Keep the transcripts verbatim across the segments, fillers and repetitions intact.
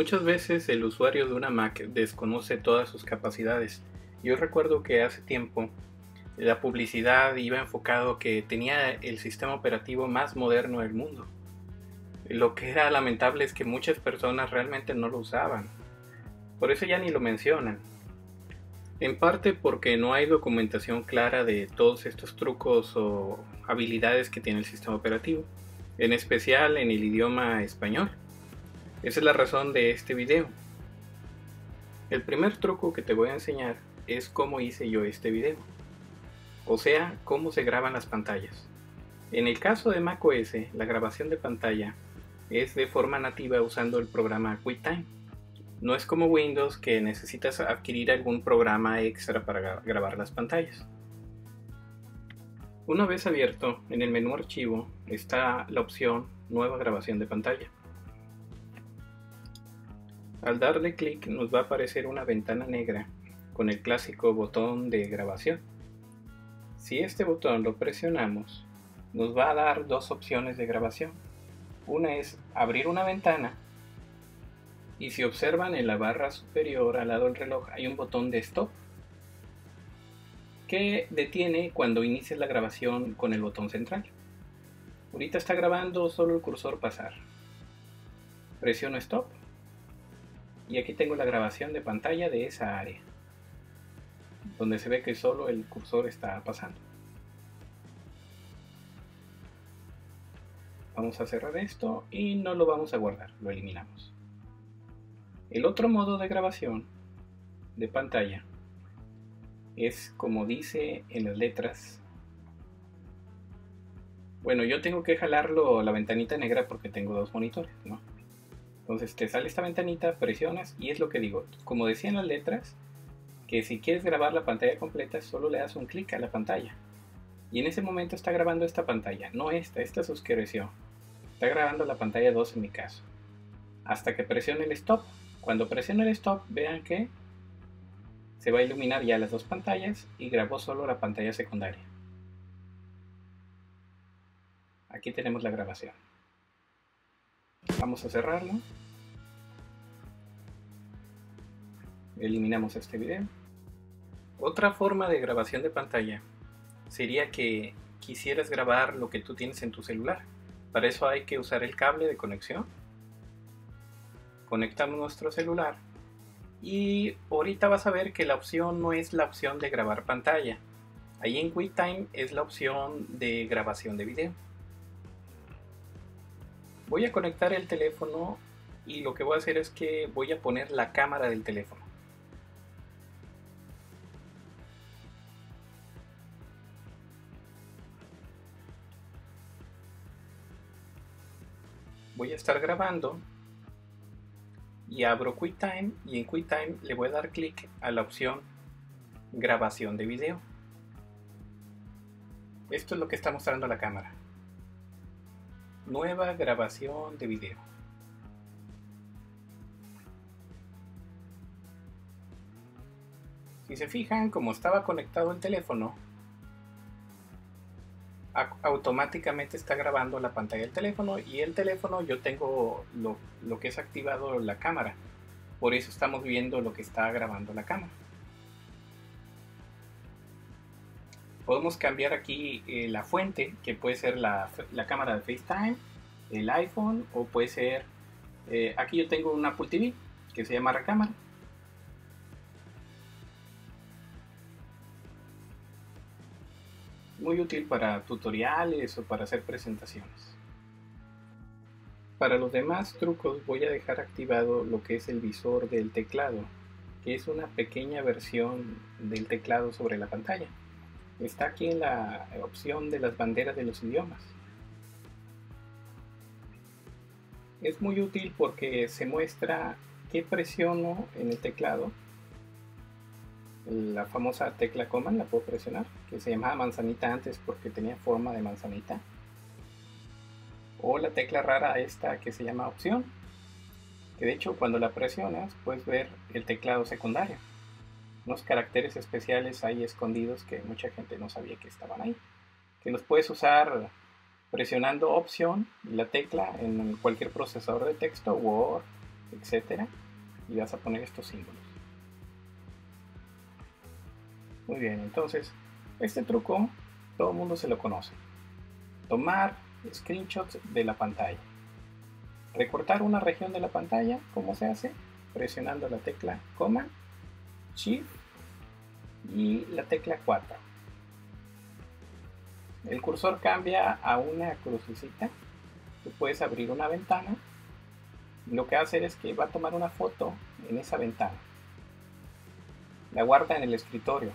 Muchas veces el usuario de una Mac desconoce todas sus capacidades. Yo recuerdo que hace tiempo la publicidad iba enfocado que tenía el sistema operativo más moderno del mundo. Lo que era lamentable es que muchas personas realmente no lo usaban. Por eso ya ni lo mencionan. En parte porque no hay documentación clara de todos estos trucos o habilidades que tiene el sistema operativo, en especial en el idioma español. Esa es la razón de este video. El primer truco que te voy a enseñar es cómo hice yo este video, o sea, cómo se graban las pantallas. En el caso de macOS, la grabación de pantalla es de forma nativa usando el programa QuickTime. No es como Windows, que necesitas adquirir algún programa extra para grabar las pantallas. Una vez abierto, en el menú archivo está la opción Nueva grabación de pantalla. Al darle clic nos va a aparecer una ventana negra con el clásico botón de grabación. Si este botón lo presionamos, nos va a dar dos opciones de grabación. Una es abrir una ventana, y si observan en la barra superior al lado del reloj hay un botón de stop que detiene cuando inicies la grabación con el botón central. Ahorita está grabando solo el cursor pasar. Presiono stop y aquí tengo la grabación de pantalla de esa área, donde se ve que solo el cursor está pasando. Vamos a cerrar esto y no lo vamos a guardar, lo eliminamos. El otro modo de grabación de pantalla es como dice en las letras. Bueno, yo tengo que jalarlo la ventanita negra porque tengo dos monitores, ¿no? Entonces te sale esta ventanita, presionas y es lo que digo. Como decían las letras, que si quieres grabar la pantalla completa solo le das un clic a la pantalla. Y en ese momento está grabando esta pantalla, no esta, esta se oscureció. Está grabando la pantalla dos en mi caso. Hasta que presione el stop. Cuando presione el stop, vean que se va a iluminar ya las dos pantallas y grabó solo la pantalla secundaria. Aquí tenemos la grabación. Vamos a cerrarlo. Eliminamos este video. Otra forma de grabación de pantalla sería que quisieras grabar lo que tú tienes en tu celular. Para eso hay que usar el cable de conexión. Conectamos nuestro celular y ahorita vas a ver que la opción no es la opción de grabar pantalla. Ahí en QuickTime es la opción de grabación de video. Voy a conectar el teléfono y lo que voy a hacer es que voy a poner la cámara del teléfono. Voy a estar grabando y abro QuickTime y en QuickTime le voy a dar clic a la opción grabación de video. Esto es lo que está mostrando la cámara. Nueva grabación de video. Si se fijan, como estaba conectado el teléfono, automáticamente está grabando la pantalla del teléfono y el teléfono yo tengo lo, lo que es activado la cámara, por eso estamos viendo lo que está grabando la cámara. Podemos cambiar aquí eh, la fuente, que puede ser la, la cámara de FaceTime, el iPhone, o puede ser eh, aquí yo tengo un Apple T V que se llama Recámara. Muy útil para tutoriales o para hacer presentaciones. Para los demás trucos voy a dejar activado lo que es el visor del teclado, que es una pequeña versión del teclado sobre la pantalla. Está aquí en la opción de las banderas de los idiomas. Es muy útil porque se muestra qué presiono en el teclado. La famosa tecla Command la puedo presionar, que se llamaba manzanita antes porque tenía forma de manzanita, o la tecla rara esta que se llama opción, que de hecho cuando la presionas puedes ver el teclado secundario, unos caracteres especiales ahí escondidos que mucha gente no sabía que estaban ahí, que los puedes usar presionando opción, la tecla, en cualquier procesador de texto, Word, etcétera, y vas a poner estos símbolos. Muy bien, entonces este truco todo el mundo se lo conoce. Tomar screenshots de la pantalla. Recortar una región de la pantalla, ¿cómo se hace? Presionando la tecla Command, Shift y la tecla cuatro. El cursor cambia a una crucecita. Tú puedes abrir una ventana. Lo que va a hacer es que va a tomar una foto en esa ventana. La guarda en el escritorio.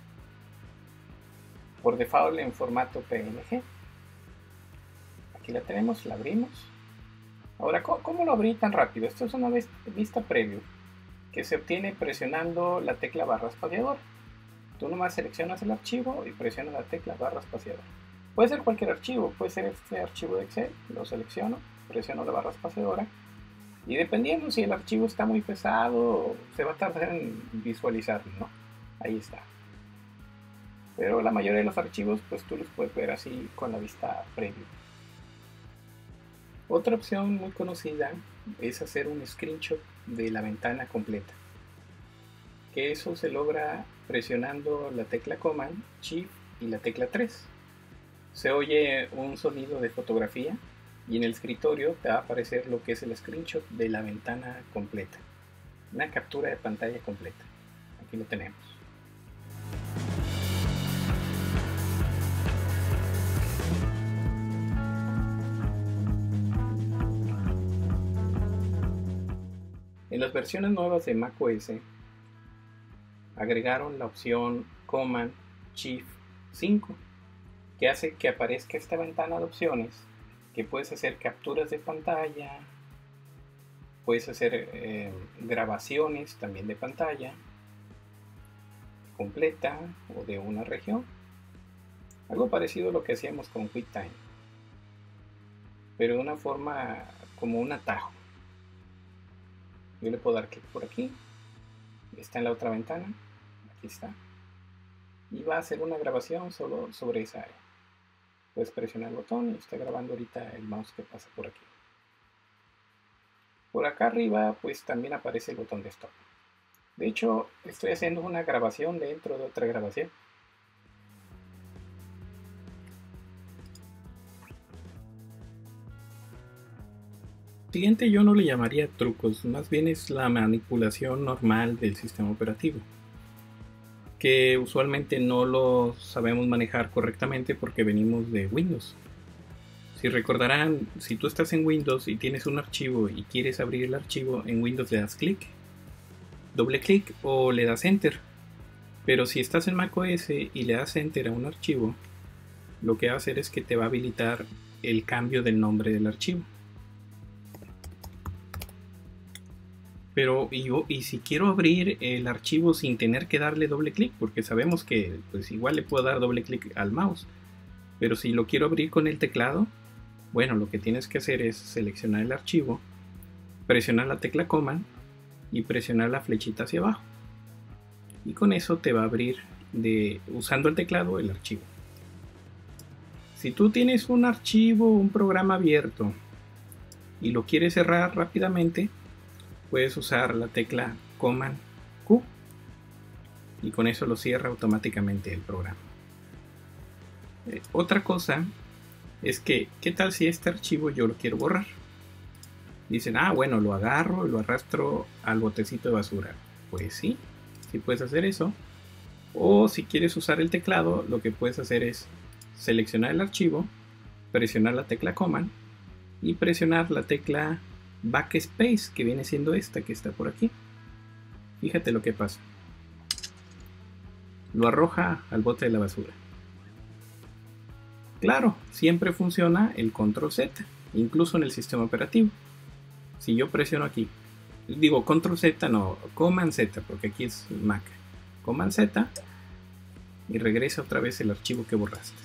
Por default en formato P N G. Aquí la tenemos, la abrimos. Ahora, ¿cómo lo abrí tan rápido? Esto es una vista preview que se obtiene presionando la tecla barra espaciador. Tú nomás seleccionas el archivo y presionas la tecla barra espaciador. Puede ser cualquier archivo, puede ser este archivo de Excel, lo selecciono, presiono la barra espaciadora y dependiendo si el archivo está muy pesado, se va a tardar en visualizarlo, ¿no? Ahí está. Pero la mayoría de los archivos, pues tú los puedes ver así con la vista preview. Otra opción muy conocida es hacer un screenshot de la ventana completa. Que eso se logra presionando la tecla Command, Shift y la tecla tres. Se oye un sonido de fotografía y en el escritorio te va a aparecer lo que es el screenshot de la ventana completa. Una captura de pantalla completa. Aquí lo tenemos. En las versiones nuevas de macOS agregaron la opción Command Shift cinco, que hace que aparezca esta ventana de opciones, que puedes hacer capturas de pantalla, puedes hacer eh, grabaciones también de pantalla completa o de una región, algo parecido a lo que hacíamos con QuickTime, pero de una forma como un atajo. Yo le puedo dar clic por aquí, está en la otra ventana, aquí está, y va a hacer una grabación solo sobre esa área. Puedes presionar el botón y está grabando ahorita el mouse que pasa por aquí. Por acá arriba pues también aparece el botón de stop. De hecho estoy haciendo una grabación dentro de otra grabación. Siguiente yo no le llamaría trucos, más bien es la manipulación normal del sistema operativo, que usualmente no lo sabemos manejar correctamente porque venimos de Windows. Si recordarán, si tú estás en Windows y tienes un archivo y quieres abrir el archivo, en Windows le das clic, doble clic o le das Enter. Pero si estás en macOS y le das Enter a un archivo, lo que va a hacer es que te va a habilitar el cambio del nombre del archivo. Pero y, y si quiero abrir el archivo sin tener que darle doble clic, porque sabemos que pues igual le puedo dar doble clic al mouse, pero si lo quiero abrir con el teclado, bueno, lo que tienes que hacer es seleccionar el archivo, presionar la tecla Command y presionar la flechita hacia abajo, y con eso te va a abrir de, usando el teclado, el archivo. Si tú tienes un archivo, un programa abierto y lo quieres cerrar rápidamente, puedes usar la tecla Command Q y con eso lo cierra automáticamente el programa. Eh, otra cosa es que, ¿qué tal si este archivo yo lo quiero borrar? Dicen, ah, bueno, lo agarro y lo arrastro al botecito de basura. Pues sí, sí puedes hacer eso. O si quieres usar el teclado, lo que puedes hacer es seleccionar el archivo, presionar la tecla Command y presionar la tecla Backspace, que viene siendo esta que está por aquí. Fíjate lo que pasa. Lo arroja al bote de la basura. Claro, siempre funciona el control Z, incluso en el sistema operativo. Si yo presiono aquí, digo control Z, no, Command Z, porque aquí es Mac. Command Z y regresa otra vez el archivo que borraste.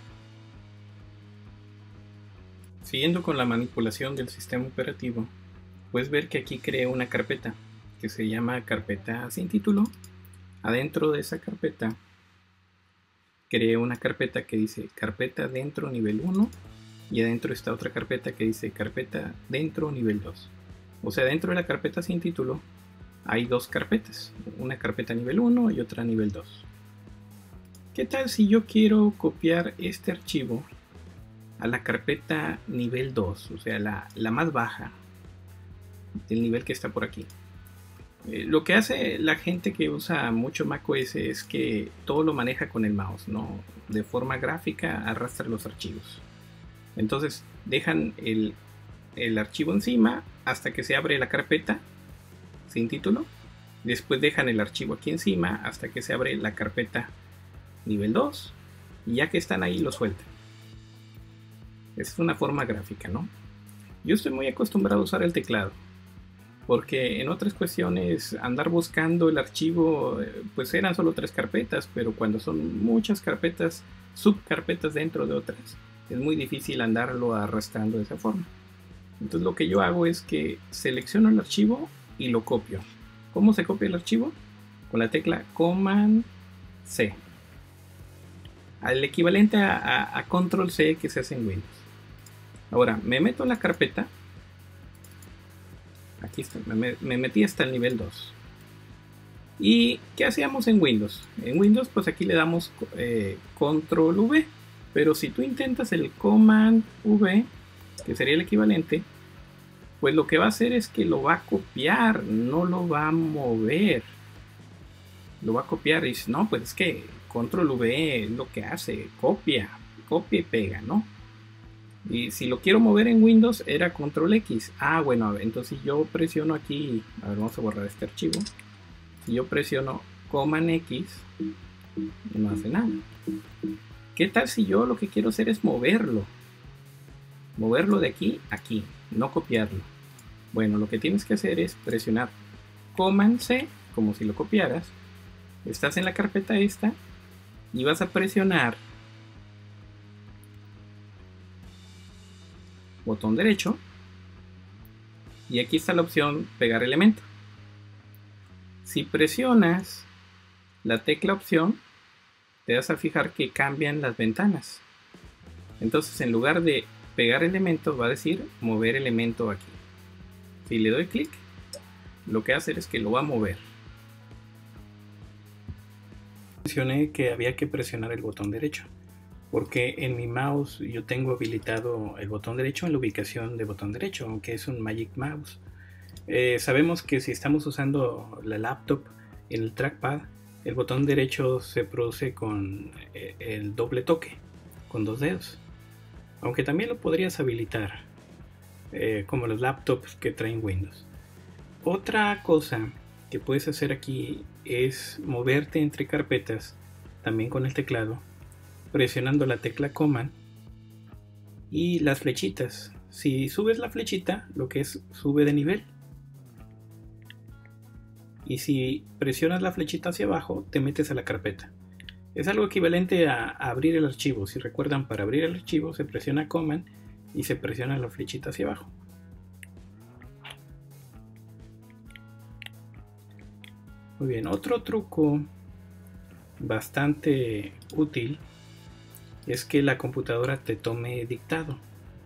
Siguiendo con la manipulación del sistema operativo, puedes ver que aquí creé una carpeta que se llama carpeta sin título. Adentro de esa carpeta creé una carpeta que dice carpeta dentro nivel uno y adentro está otra carpeta que dice carpeta dentro nivel dos. O sea, dentro de la carpeta sin título hay dos carpetas, una carpeta nivel uno y otra nivel dos. ¿Qué tal si yo quiero copiar este archivo a la carpeta nivel dos, o sea, la, la más baja del nivel que está por aquí? Eh, lo que hace la gente que usa mucho macOS es que todo lo maneja con el mouse, ¿no? De forma gráfica arrastra los archivos. Entonces dejan el, el archivo encima hasta que se abre la carpeta sin título. Después dejan el archivo aquí encima hasta que se abre la carpeta nivel dos. Y ya que están ahí lo sueltan. Esa es una forma gráfica, ¿no? Yo estoy muy acostumbrado a usar el teclado, porque en otras cuestiones andar buscando el archivo, pues eran solo tres carpetas, pero cuando son muchas carpetas, subcarpetas dentro de otras, es muy difícil andarlo arrastrando de esa forma. Entonces lo que yo hago es que selecciono el archivo y lo copio. ¿Cómo se copia el archivo? Con la tecla Command C. Al equivalente a, a, a Control C que se hace en Windows. Ahora me meto en la carpeta. Aquí está, me, me metí hasta el nivel dos. ¿Y qué hacíamos en Windows? En Windows pues aquí le damos eh, Control V. Pero si tú intentas el Command V, que sería el equivalente, pues lo que va a hacer es que lo va a copiar, no lo va a mover. Lo va a copiar y dice, no, pues es que Control V es lo que hace, copia, copia y pega, ¿no? Y si lo quiero mover en Windows era Control X. Ah, bueno, a ver, entonces yo presiono aquí, a ver, vamos a borrar este archivo. Si yo presiono Command X, no hace nada. ¿Qué tal si yo lo que quiero hacer es moverlo? Moverlo de aquí a aquí, no copiarlo. Bueno, lo que tienes que hacer es presionar Command C, como si lo copiaras. Estás en la carpeta esta y vas a presionar botón derecho y aquí está la opción pegar elemento. Si presionas la tecla opción, te vas a fijar que cambian las ventanas. Entonces en lugar de pegar elemento va a decir mover elemento aquí. Si le doy clic, lo que va a hacer es que lo va a mover. Mencioné que había que presionar el botón derecho, porque en mi mouse yo tengo habilitado el botón derecho en la ubicación de botón derecho, aunque es un Magic Mouse. Eh, sabemos que si estamos usando la laptop en el trackpad, el botón derecho se produce con el doble toque, con dos dedos. Aunque también lo podrías habilitar, eh, como los laptops que traen Windows. Otra cosa que puedes hacer aquí es moverte entre carpetas, también con el teclado, presionando la tecla Command y las flechitas. Si subes la flechita, lo que es sube de nivel. Y si presionas la flechita hacia abajo, te metes a la carpeta. Es algo equivalente a, a abrir el archivo. Si recuerdan, para abrir el archivo se presiona Command y se presiona la flechita hacia abajo. Muy bien, otro truco bastante útil es que la computadora te tome dictado.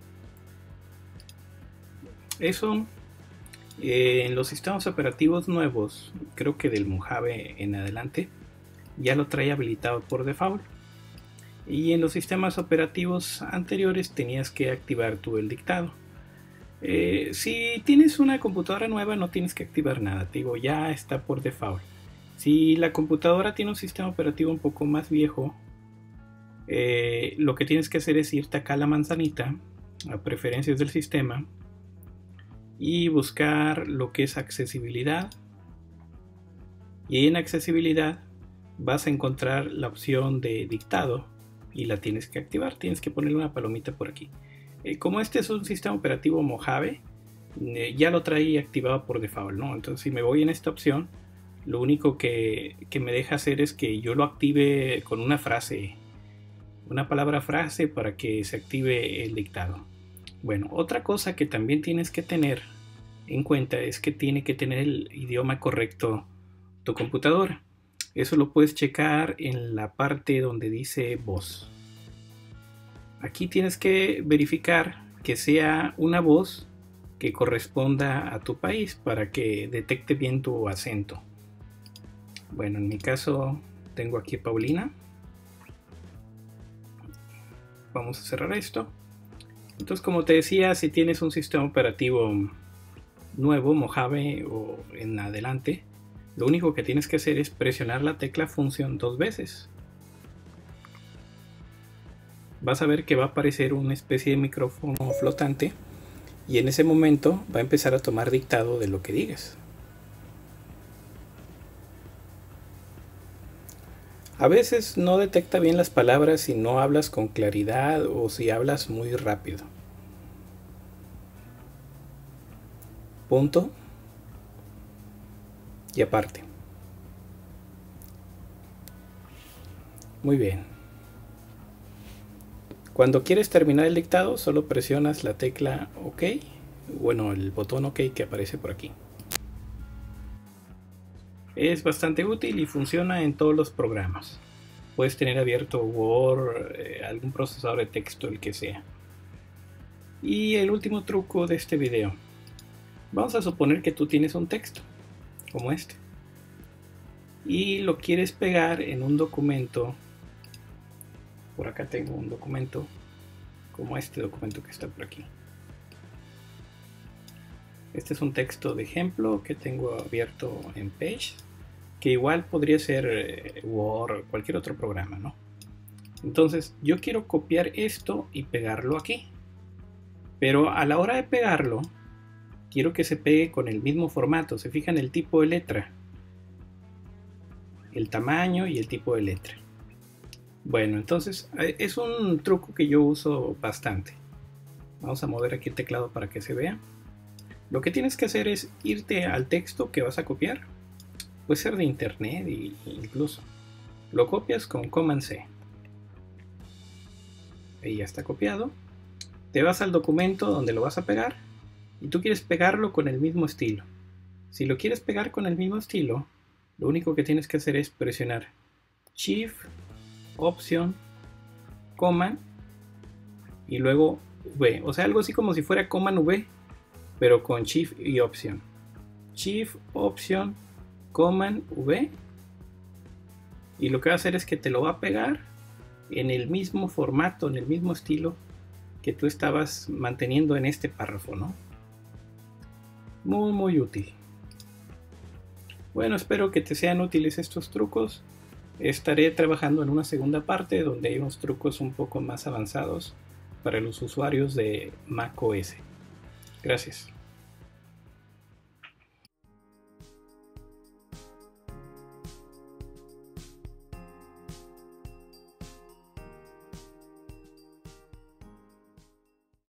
Eso eh, en los sistemas operativos nuevos, creo que del Mojave en adelante, ya lo trae habilitado por default. Y en los sistemas operativos anteriores tenías que activar tú el dictado. Eh, si tienes una computadora nueva no tienes que activar nada, te digo, ya está por default. Si la computadora tiene un sistema operativo un poco más viejo, eh, lo que tienes que hacer es irte acá a la manzanita, a preferencias del sistema, y buscar lo que es accesibilidad. Y en accesibilidad vas a encontrar la opción de dictado y la tienes que activar, tienes que ponerle una palomita por aquí. Eh, como este es un sistema operativo Mojave, eh, ya lo trae activado por default, ¿no? Entonces si me voy en esta opción, lo único que, que me deja hacer es que yo lo active con una frase, una palabra frase para que se active el dictado. Bueno, otra cosa que también tienes que tener en cuenta es que tiene que tener el idioma correcto tu computadora. Eso lo puedes checar en la parte donde dice voz. Aquí tienes que verificar que sea una voz que corresponda a tu país para que detecte bien tu acento. Bueno, en mi caso tengo aquí Paulina. Vamos a cerrar esto. Entonces, como te decía, si tienes un sistema operativo nuevo, Mojave o en adelante, lo único que tienes que hacer es presionar la tecla función dos veces. Vas a ver que va a aparecer una especie de micrófono flotante y en ese momento va a empezar a tomar dictado de lo que digas. A veces no detecta bien las palabras si no hablas con claridad o si hablas muy rápido. Punto y aparte. Muy bien. Cuando quieres terminar el dictado, solo presionas la tecla OK, bueno, el botón OK que aparece por aquí. Es bastante útil y funciona en todos los programas. Puedes tener abierto Word, eh, algún procesador de texto, el que sea. Y el último truco de este video. Vamos a suponer que tú tienes un texto, como este, y lo quieres pegar en un documento. Por acá tengo un documento, como este documento que está por aquí. Este es un texto de ejemplo que tengo abierto en Page, que igual podría ser eh, Word o cualquier otro programa, ¿no? Entonces yo quiero copiar esto y pegarlo aquí, pero a la hora de pegarlo quiero que se pegue con el mismo formato. Se fijan el tipo de letra, el tamaño y el tipo de letra. Bueno, entonces es un truco que yo uso bastante. Vamos a mover aquí el teclado para que se vea. Lo que tienes que hacer es irte al texto que vas a copiar. Puede ser de internet e incluso. Lo copias con Command C. Ahí ya está copiado. Te vas al documento donde lo vas a pegar y tú quieres pegarlo con el mismo estilo. Si lo quieres pegar con el mismo estilo, lo único que tienes que hacer es presionar Shift, Opción, Command y luego V. O sea, algo así como si fuera Command V, pero con Shift y Opción. Shift, Opción, Command V, y lo que va a hacer es que te lo va a pegar en el mismo formato, en el mismo estilo que tú estabas manteniendo en este párrafo, ¿no? Muy muy útil. Bueno, espero que te sean útiles estos trucos. Estaré trabajando en una segunda parte donde hay unos trucos un poco más avanzados para los usuarios de macOS. Gracias.